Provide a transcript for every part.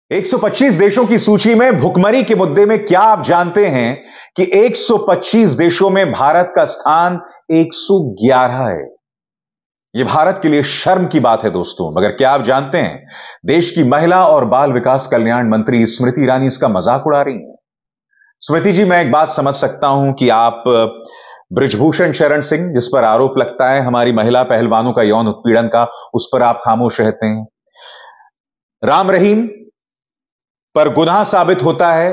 125 देशों की सूची में भुखमरी के मुद्दे में क्या आप जानते हैं कि 125 देशों में भारत का स्थान 111 है। यह भारत के लिए शर्म की बात है दोस्तों, मगर क्या आप जानते हैं देश की महिला और बाल विकास कल्याण मंत्री स्मृति ईरानी इसका मजाक उड़ा रही हैं। स्मृति जी, मैं एक बात समझ सकता हूं कि आप बृजभूषण शरण सिंह, जिस पर आरोप लगता है हमारी महिला पहलवानों का यौन उत्पीड़न का, उस पर आप खामोश रहते हैं। राम रहीम पर गुनाह साबित होता है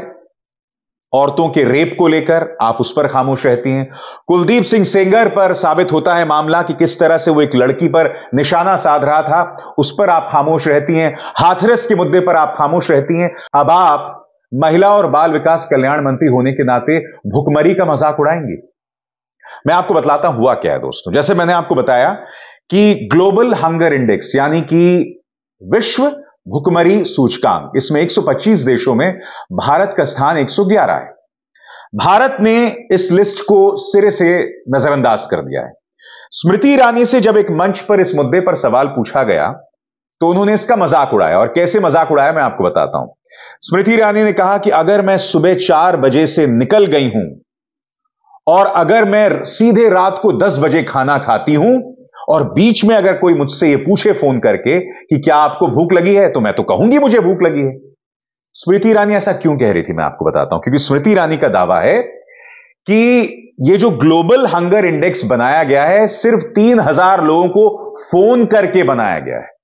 औरतों के रेप को लेकर, आप उस पर खामोश रहती हैं। कुलदीप सिंह सेंगर पर साबित होता है मामला कि किस तरह से वो एक लड़की पर निशाना साध रहा था, उस पर आप खामोश रहती हैं। हाथरस के मुद्दे पर आप खामोश रहती हैं। अब आप महिला और बाल विकास कल्याण मंत्री होने के नाते भुखमरी का मजाक उड़ाएंगे। मैं आपको बतलाता हुआ क्या है दोस्तों। जैसे मैंने आपको बताया कि ग्लोबल हंगर इंडेक्स यानी कि विश्व भुखमरी सूचकांक, इसमें 125 देशों में भारत का स्थान 111 है। भारत ने इस लिस्ट को सिरे से नजरअंदाज कर दिया है। स्मृति ईरानी से जब एक मंच पर इस मुद्दे पर सवाल पूछा गया तो उन्होंने इसका मजाक उड़ाया, और कैसे मजाक उड़ाया मैं आपको बताता हूं। स्मृति ईरानी ने कहा कि अगर मैं सुबह 4 बजे से निकल गई हूं और अगर मैं सीधे रात को 10 बजे खाना खाती हूं और बीच में अगर कोई मुझसे यह पूछे फोन करके कि क्या आपको भूख लगी है, तो मैं तो कहूंगी मुझे भूख लगी है। स्मृति ईरानी ऐसा क्यों कह रही थी मैं आपको बताता हूं। क्योंकि स्मृति ईरानी का दावा है कि यह जो ग्लोबल हंगर इंडेक्स बनाया गया है सिर्फ 3000 लोगों को फोन करके बनाया गया है।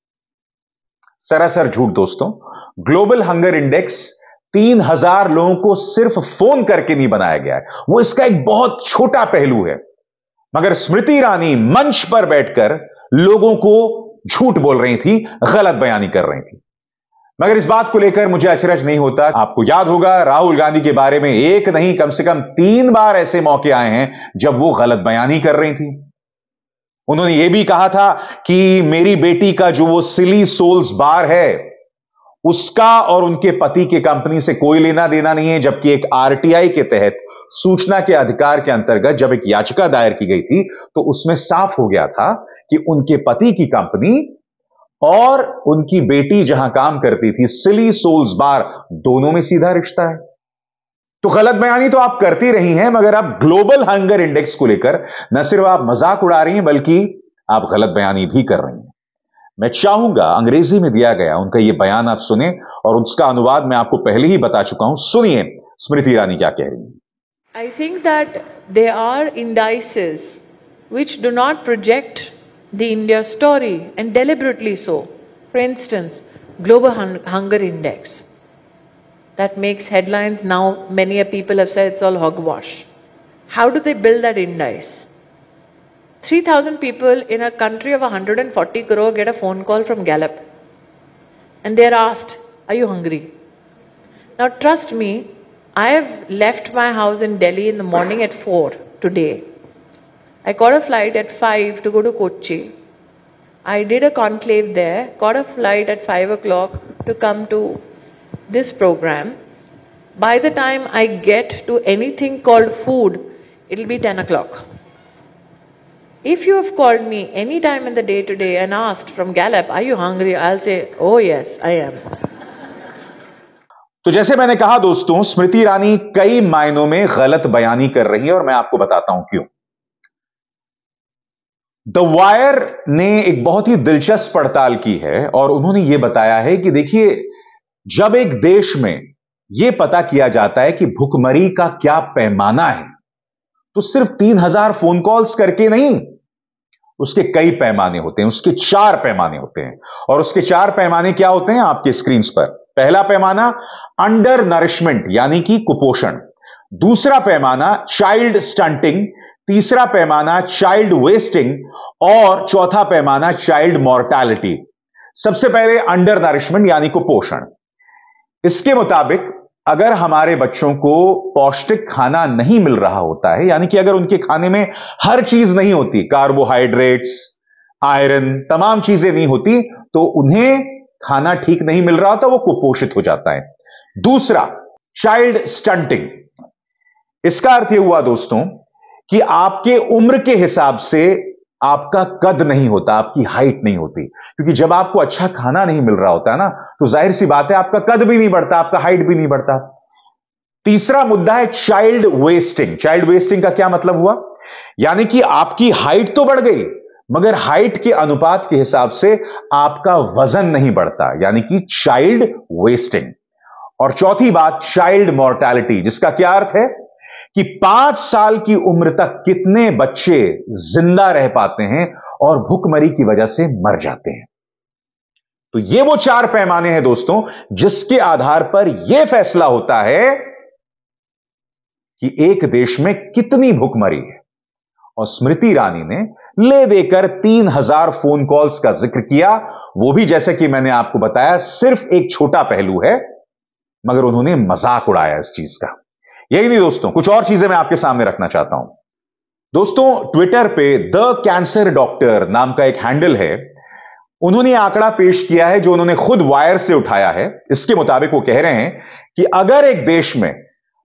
सरासर झूठ दोस्तों। ग्लोबल हंगर इंडेक्स 3000 लोगों को सिर्फ फोन करके नहीं बनाया गया है, वो इसका एक बहुत छोटा पहलू है। मगर स्मृति ईरानी मंच पर बैठकर लोगों को झूठ बोल रही थी, गलत बयानी कर रही थी। मगर इस बात को लेकर मुझे अचरज नहीं होता। आपको याद होगा राहुल गांधी के बारे में एक नहीं कम से कम 3 बार ऐसे मौके आए हैं जब वो गलत बयानी कर रही थी। उन्होंने यह भी कहा था कि मेरी बेटी का जो वो सिली सोल्स बार है उसका और उनके पति के कंपनी से कोई लेना देना नहीं है, जबकि एक आरटीआई के तहत सूचना के अधिकार के अंतर्गत जब एक याचिका दायर की गई थी तो उसमें साफ हो गया था कि उनके पति की कंपनी और उनकी बेटी जहां काम करती थी सिली सोल्स बार, दोनों में सीधा रिश्ता है। तो गलत बयानी तो आप करती रही हैं, मगर अब ग्लोबल हंगर इंडेक्स को लेकर न सिर्फ आप मजाक उड़ा रही हैं बल्कि आप गलत बयानी भी कर रही हैं। मैं चाहूंगा अंग्रेजी में दिया गया उनका यह बयान आप सुने, और उसका अनुवाद मैं आपको पहले ही बता चुका हूं। सुनिए स्मृति ईरानी क्या कह रही हैं। I think that there are indices which do not project the India story, and deliberately so. For instance, Global Hunger Index. That makes headlines now. Many people have said it's all hogwash. How do they build that index? 3,000 people in a country of 140 crore get a phone call from Gallup. And they are asked, are you hungry? Now trust me, I have left my house in Delhi in the morning at 4 today. I caught a flight at 5 to go to Kochi. I did a conclave there, caught a flight at 5 o'clock to come to this program. By the time I get to anything called food, it'll be 10 o'clock. If you have called me any time in the day today and asked from Gallup, are you hungry? I'll say, oh yes, I am. तो जैसे मैंने कहा दोस्तों, स्मृति ईरानी कई मायनों में गलत बयानी कर रही है और मैं आपको बताता हूं क्यों। द वायर ने एक बहुत ही दिलचस्प पड़ताल की है और उन्होंने यह बताया है कि देखिए, जब एक देश में यह पता किया जाता है कि भुखमरी का क्या पैमाना है, तो सिर्फ 3000 फोन कॉल्स करके नहीं, उसके कई पैमाने होते हैं। उसके 4 पैमाने होते हैं, और उसके 4 पैमाने क्या होते हैं आपके स्क्रीन पर। पहला पैमाना अंडर नरिशमेंट यानी कि कुपोषण, दूसरा पैमाना चाइल्ड स्टंटिंग, तीसरा पैमाना चाइल्ड वेस्टिंग और चौथा पैमाना चाइल्ड मॉर्टैलिटी। सबसे पहले अंडर नरिशमेंट यानी कुपोषण। इसके मुताबिक अगर हमारे बच्चों को पौष्टिक खाना नहीं मिल रहा होता है, यानी कि अगर उनके खाने में हर चीज नहीं होती, कार्बोहाइड्रेट्स, आयरन, तमाम चीजें नहीं होती, तो उन्हें खाना ठीक नहीं मिल रहा होता, वो कुपोषित हो जाता है। दूसरा चाइल्ड स्टंटिंग। इसका अर्थ यह हुआ दोस्तों कि आपके उम्र के हिसाब से आपका कद नहीं होता, आपकी हाइट नहीं होती, क्योंकि जब आपको अच्छा खाना नहीं मिल रहा होता है ना, तो जाहिर सी बात है आपका कद भी नहीं बढ़ता, आपका हाइट भी नहीं बढ़ता। तीसरा मुद्दा है चाइल्ड वेस्टिंग। चाइल्ड वेस्टिंग का क्या मतलब हुआ? यानी कि आपकी हाइट तो बढ़ गई, मगर हाइट के अनुपात के हिसाब से आपका वजन नहीं बढ़ता, यानी कि चाइल्ड वेस्टिंग। और चौथी बात, चाइल्ड मॉर्टैलिटी, जिसका क्या अर्थ है कि 5 साल की उम्र तक कितने बच्चे जिंदा रह पाते हैं और भुखमरी की वजह से मर जाते हैं। तो ये वो 4 पैमाने हैं दोस्तों, जिसके आधार पर यह फैसला होता है कि एक देश में कितनी भुखमरी है। और स्मृति ईरानी ने ले देकर 3000 फोन कॉल्स का जिक्र किया, वो भी जैसे कि मैंने आपको बताया सिर्फ एक छोटा पहलू है, मगर उन्होंने मजाक उड़ाया इस चीज का। यही नहीं दोस्तों, कुछ और चीजें मैं आपके सामने रखना चाहता हूं। दोस्तों, ट्विटर पे द कैंसर डॉक्टर नाम का एक हैंडल है, उन्होंने आंकड़ा पेश किया है जो उन्होंने खुद वायर से उठाया है। इसके मुताबिक वो कह रहे हैं कि अगर एक देश में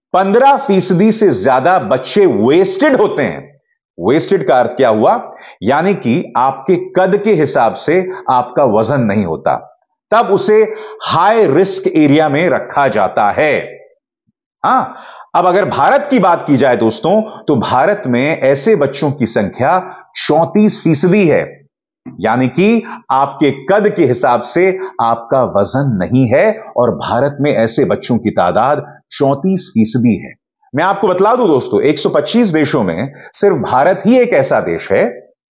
15% से ज्यादा बच्चे वेस्टेड होते हैं, वेस्टेड का अर्थ क्या हुआ, यानी कि आपके कद के हिसाब से आपका वजन नहीं होता, तब उसे हाई रिस्क एरिया में रखा जाता है। हां, अब अगर भारत की बात की जाए दोस्तों, तो भारत में ऐसे बच्चों की संख्या 34% है, यानी कि आपके कद के हिसाब से आपका वजन नहीं है, और भारत में ऐसे बच्चों की तादाद 34% है। मैं आपको बतला दूं दोस्तों, 125 देशों में सिर्फ भारत ही एक ऐसा देश है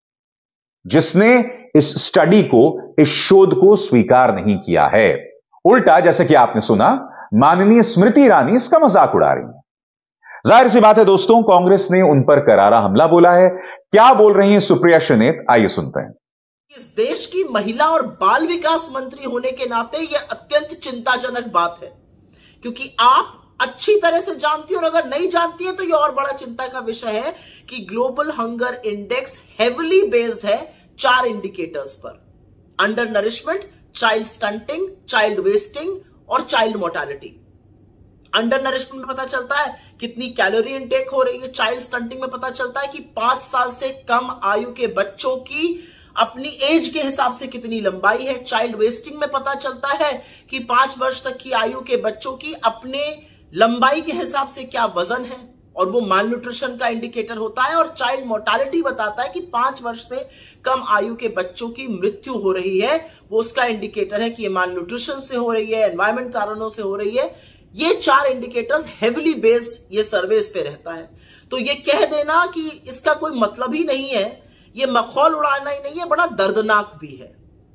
जिसने इस स्टडी को, इस शोध को स्वीकार नहीं किया है। उल्टा, जैसे कि आपने सुना, माननीय स्मृति ईरानी इसका मजाक उड़ा रही है। जाहिर सी बात है दोस्तों, कांग्रेस ने उन पर करारा हमला बोला है। क्या बोल रही हैं सुप्रिया श्रीनेत, आइए सुनते हैं। इस देश की महिला और बाल विकास मंत्री होने के नाते यह अत्यंत चिंताजनक बात है, क्योंकि आप अच्छी तरह से जानती हैं, और अगर नहीं जानती है तो यह और बड़ा चिंता का विषय है कि global hunger index heavily based है 4 इंडिकेटर्स पर: undernourishment, child stunting, child wasting और चाइल्ड मोर्टालिटी। अंडर नरिशमेंट में पता चलता है कितनी कैलोरी इनटेक हो रही है, चाइल्ड स्टंटिंग में पता चलता है कि 5 साल से कम आयु के बच्चों की अपनी एज के हिसाब से कितनी लंबाई है, चाइल्ड वेस्टिंग में पता चलता है कि 5 वर्ष तक की आयु के बच्चों की अपने लंबाई के हिसाब से क्या वजन है, और वो माल न्यूट्रिशन का इंडिकेटर होता है। और चाइल्ड मोर्टालिटी बताता है कि 5 वर्ष से कम आयु के बच्चों की मृत्यु हो रही है, वो उसका इंडिकेटर है कि ये माल न्यूट्रिशन से हो रही है, एनवायरमेंट कारणों से हो रही है। ये 4 इंडिकेटर्स हेविली बेस्ड ये सर्वे इस पे रहता है। तो ये कह देना कि इसका कोई मतलब ही नहीं है, ये मखौल उड़ाना ही नहीं है, बड़ा दर्दनाक भी है।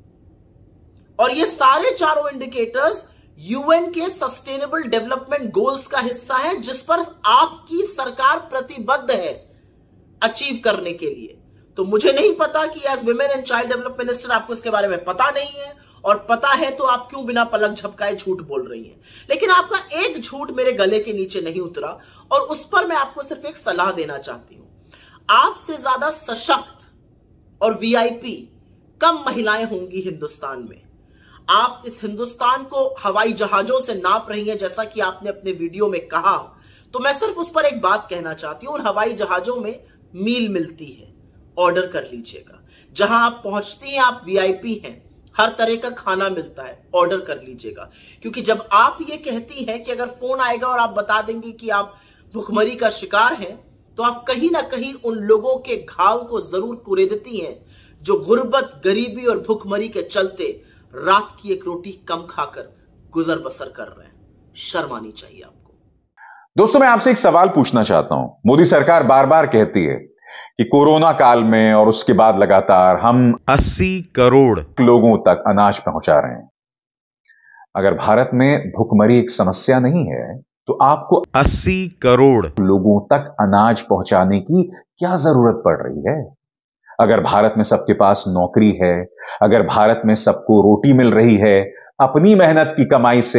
और ये सारे चारों इंडिकेटर्स यूएन के सस्टेनेबल डेवलपमेंट गोल्स का हिस्सा है, जिस पर आपकी सरकार प्रतिबद्ध है अचीव करने के लिए। तो मुझे नहीं पता कि as women and child development minister आपको इसके बारे में पता नहीं है, और पता है तो आप क्यों बिना पलक झपकाए झूठ बोल रही हैं। लेकिन आपका एक झूठ मेरे गले के नीचे नहीं उतरा, और उस पर मैं आपको सिर्फ एक सलाह देना चाहती हूं। आपसे ज्यादा सशक्त और वीआईपी कम महिलाएं होंगी हिंदुस्तान में। आप इस हिंदुस्तान को हवाई जहाजों से नाप रही हैं, जैसा कि आपने अपने वीडियो में कहा। तो मैं सिर्फ उस पर एक बात कहना चाहती हूं, उन हवाई जहाजों में मील मिलती है, ऑर्डर कर लीजिएगा। जहां आप पहुंचती हैं, आप वीआईपी हैं, हर तरह का खाना मिलता है, ऑर्डर कर लीजिएगा। क्योंकि जब आप ये कहती हैं कि अगर फोन आएगा और आप बता देंगे कि आप भुखमरी का शिकार हैं, तो आप कहीं ना कहीं उन लोगों के घाव को जरूर कुरेदती हैं जो गुर्बत, गरीबी और भुखमरी के चलते रात की एक रोटी कम खाकर गुजर बसर कर रहे हैं। शर्म आनी चाहिए आपको। दोस्तों, मैं आपसे एक सवाल पूछना चाहता हूं। मोदी सरकार बार बार कहती है कि कोरोना काल में और उसके बाद लगातार हम 80 करोड़ लोगों तक अनाज पहुंचा रहे हैं। अगर भारत में भुखमरी एक समस्या नहीं है, तो आपको 80 करोड़ लोगों तक अनाज पहुंचाने की क्या जरूरत पड़ रही है? अगर भारत में सबके पास नौकरी है, अगर भारत में सबको रोटी मिल रही है अपनी मेहनत की कमाई से,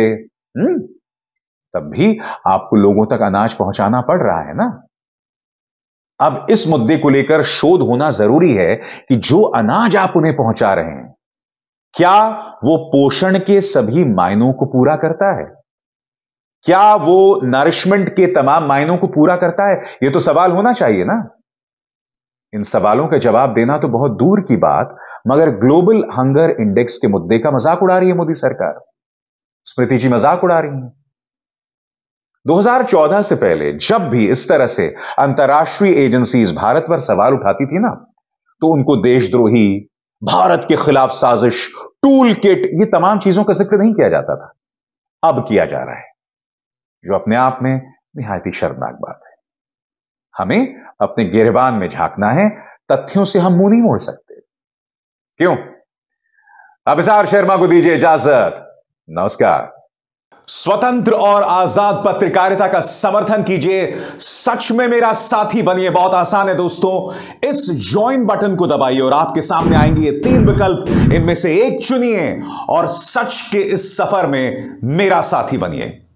तब भी आपको लोगों तक अनाज पहुंचाना पड़ रहा है ना। अब इस मुद्दे को लेकर शोध होना जरूरी है कि जो अनाज आप उन्हें पहुंचा रहे हैं, क्या वो पोषण के सभी मायनों को पूरा करता है? क्या वो नरिशमेंट के तमाम मायनों को पूरा करता है? यह तो सवाल होना चाहिए ना। इन सवालों का जवाब देना तो बहुत दूर की बात, मगर ग्लोबल हंगर इंडेक्स के मुद्दे का मजाक उड़ा रही है मोदी सरकार। स्मृति जी मजाक उड़ा रही हैं। 2014 से पहले जब भी इस तरह से अंतर्राष्ट्रीय एजेंसीज भारत पर सवाल उठाती थी ना, तो उनको देशद्रोही, भारत के खिलाफ साजिश, टूल किट, ये तमाम चीजों का जिक्र नहीं किया जाता था। अब किया जा रहा है, जो अपने आप में निहायत ही शर्मनाक बात है। हमें अपने गिरबान में झांकना है, तथ्यों से हम मुंह नहीं मोड़ सकते। क्यों? अभिसार शर्मा को दीजिए इजाजत। नमस्कार। स्वतंत्र और आजाद पत्रकारिता का समर्थन कीजिए, सच में मेरा साथी बनिए। बहुत आसान है दोस्तों, इस ज्वाइन बटन को दबाइए और आपके सामने आएंगे ये 3 विकल्प, इनमें से एक चुनिए और सच के इस सफर में मेरा साथी बनिए।